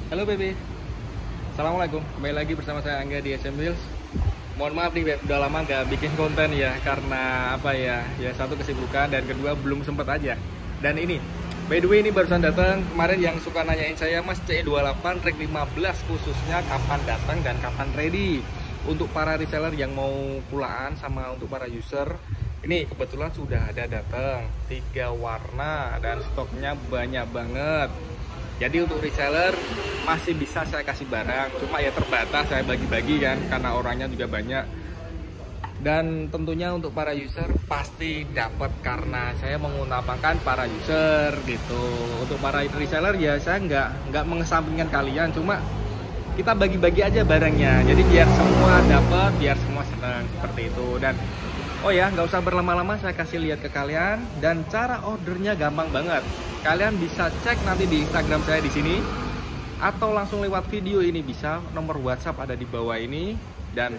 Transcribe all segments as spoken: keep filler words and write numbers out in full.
Halo Bebe, Assalamualaikum. Kembali lagi bersama saya Angga di S M Wheels. Mohon maaf nih Beb, udah lama gak bikin konten ya. Karena apa ya, ya satu kesibukan dan kedua belum sempet aja. Dan ini, by the way ini barusan datang. Kemarin yang suka nanyain saya, Mas C E dua puluh delapan Reg lima belas khususnya kapan datang dan kapan ready. Untuk para reseller yang mau pulaan sama untuk para user, ini kebetulan sudah ada datang tiga warna dan stoknya banyak banget. Jadi untuk reseller masih bisa saya kasih barang, cuma ya terbatas saya bagi-bagi kan karena orangnya juga banyak. Dan tentunya untuk para user pasti dapat karena saya mengutamakan para user gitu. Untuk para reseller ya saya nggak nggak mengesampingkan kalian, cuma kita bagi-bagi aja barangnya. Jadi biar semua dapat, biar semua senang seperti itu. Dan oh ya, nggak usah berlama-lama, saya kasih lihat ke kalian. Dan cara ordernya gampang banget. Kalian bisa cek nanti di Instagram saya di sini, atau langsung lewat video ini bisa. Nomor WhatsApp ada di bawah ini. Dan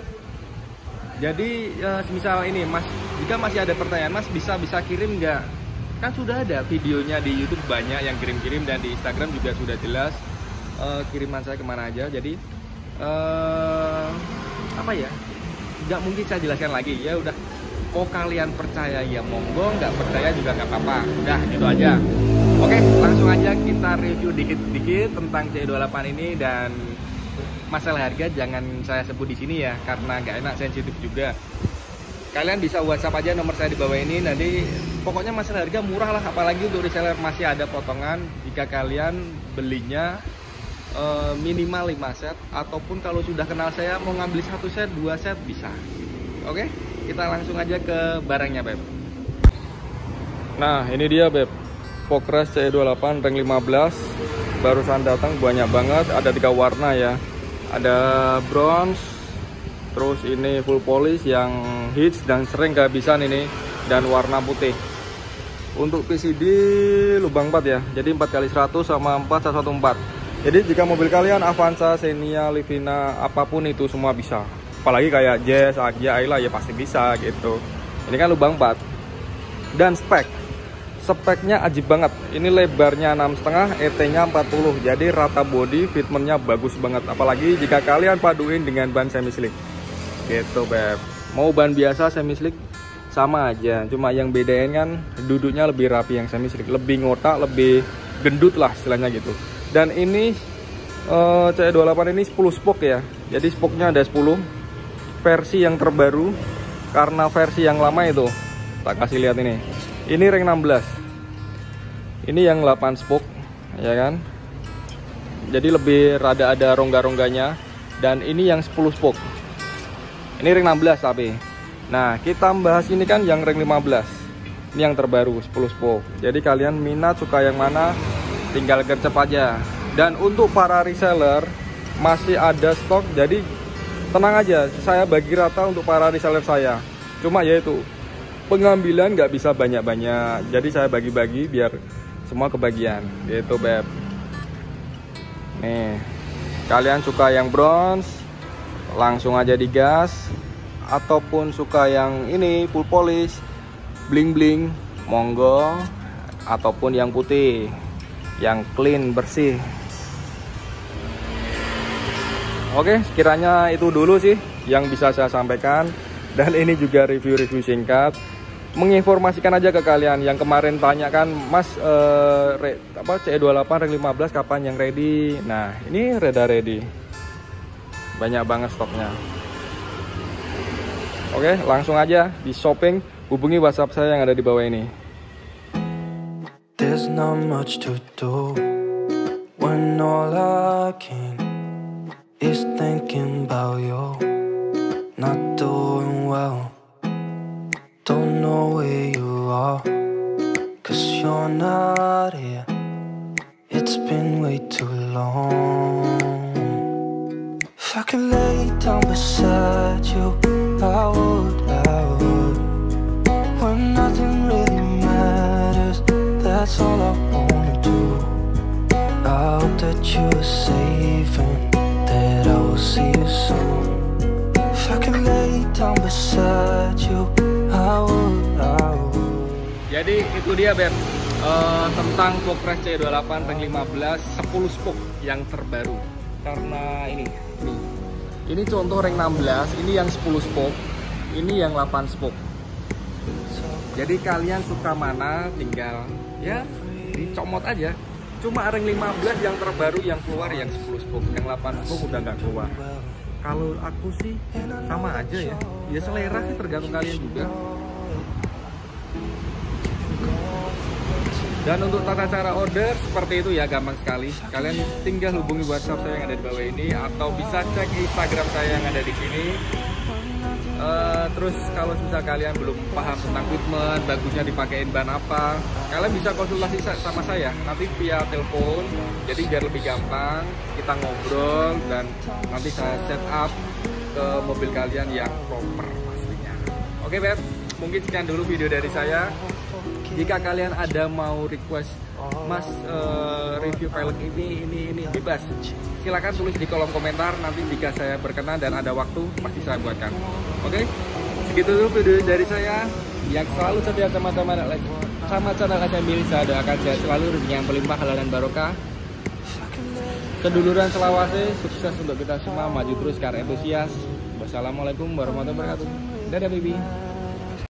jadi ya, misal ini Mas, jika masih ada pertanyaan Mas bisa bisa kirim nggak? Kan sudah ada videonya di YouTube banyak yang kirim-kirim, dan di Instagram juga sudah jelas uh, kiriman saya kemana aja. Jadi uh, apa ya? Nggak mungkin saya jelaskan lagi. Ya udah. Mau kalian percaya ya monggo, nggak percaya juga nggak apa-apa. Udah gitu aja. Oke, langsung aja kita review dikit-dikit tentang C E dua puluh delapan ini. Dan masalah harga jangan saya sebut di sini ya, karena nggak enak, sensitif juga. Kalian bisa WhatsApp aja nomor saya di bawah ini. Nanti pokoknya masalah harga murah lah, apalagi untuk reseller masih ada potongan jika kalian belinya e, minimal lima set, ataupun kalau sudah kenal saya mau ngambil satu set, dua set bisa. Oke, kita langsung aja ke barangnya Beb. Nah ini dia Beb, Focrest C E dua puluh delapan Reg lima belas barusan datang, banyak banget, ada tiga warna ya. Ada bronze, terus ini full polish yang hits dan sering kehabisan ini, dan warna putih. Untuk P C D lubang empat ya, jadi empat kali seratus sama empat seratus empat. Jadi jika mobil kalian Avanza, Xenia, Livina, apapun itu semua bisa. Apalagi kayak Jazz, Agya, Ayla ya pasti bisa gitu. Ini kan lubang empat. Dan spek, speknya ajib banget. Ini lebarnya enam koma lima, E T-nya empat puluh. Jadi rata body, fitmentnya bagus banget. Apalagi jika kalian paduin dengan ban semi slick. Gitu Beb. Mau ban biasa semi slick sama aja. Cuma yang bedain kan duduknya lebih rapi yang semi slick, lebih ngotak, lebih gendut lah istilahnya gitu. Dan ini uh, C E dua puluh delapan ini sepuluh spoke ya. Jadi spoknya ada sepuluh. Versi yang terbaru, karena versi yang lama itu tak kasih lihat ini. Ini Reg enam belas. Ini yang delapan spoke, ya kan? Jadi lebih rada ada rongga-rongganya. Dan ini yang sepuluh spoke. Ini Reg enam belas tapi. Nah, kita bahas ini kan yang Reg lima belas. Ini yang terbaru, sepuluh spoke. Jadi kalian minat suka yang mana, tinggal gercep aja. Dan untuk para reseller masih ada stok, jadi tenang aja, saya bagi rata untuk para reseller saya. Cuma yaitu pengambilan nggak bisa banyak-banyak, jadi saya bagi-bagi biar semua kebagian gitu Beb. Nih, kalian suka yang bronze langsung aja digas, ataupun suka yang ini full polish bling bling monggo, ataupun yang putih yang clean bersih. Oke, sekiranya itu dulu sih yang bisa saya sampaikan. Dan ini juga review-review singkat, menginformasikan aja ke kalian yang kemarin tanya kan, Mas eh, re, apa C E dua puluh delapan Reg lima belas kapan yang ready? Nah ini reda ready, banyak banget stoknya. Oke, langsung aja di shopping, hubungi WhatsApp saya yang ada di bawah ini. There's not much to do when all I can is thinking about you, not doing well. Don't know where you are, cause you're not here. It's been way too long. If I could lay down beside you, I would, I would. When nothing really matters, that's all I wanna do. I hope that you're safe and that I will see you soon. If I can lay down beside you, I would, I would. Jadi itu dia Beb, uh, tentang Focus C dua puluh delapan Ring lima belas sepuluh spoke yang terbaru. Karena ini, ini, ini contoh Ring enam belas, ini yang sepuluh spoke, ini yang delapan spoke. Jadi kalian suka mana tinggal ya dicomot aja. Cuma Ring lima belas yang terbaru yang keluar yang sepuluh spoke, yang delapan spoke udah nggak keluar. Kalau aku sih sama aja ya, ya selera sih tergantung kalian juga. Dan untuk tata cara order seperti itu ya, gampang sekali. Kalian tinggal hubungi WhatsApp saya yang ada di bawah ini, atau bisa cek Instagram saya yang ada di sini. Uh, terus kalau misal kalian belum paham tentang fitment, bagusnya dipakein ban apa, kalian bisa konsultasi sama saya nanti via telepon. Jadi biar lebih gampang, kita ngobrol dan nanti saya set up ke mobil kalian yang proper pastinya. Oke Beb, mungkin sekian dulu video dari saya. Jika kalian ada mau request Mas uh, review velg ini, ini, ini bebas, silakan tulis di kolom komentar. Nanti jika saya berkenan dan ada waktu, pasti saya buatkan. Oke, segitu dulu video dari saya. Yang selalu setia sama teman sama channel S M Bills, saya doakan sehat selalu, rezeki yang berlimpah, halal dan barokah, keduluran selawase, sukses untuk kita semua, maju terus karena entusias. Wassalamualaikum warahmatullahi wabarakatuh. Dadah baby.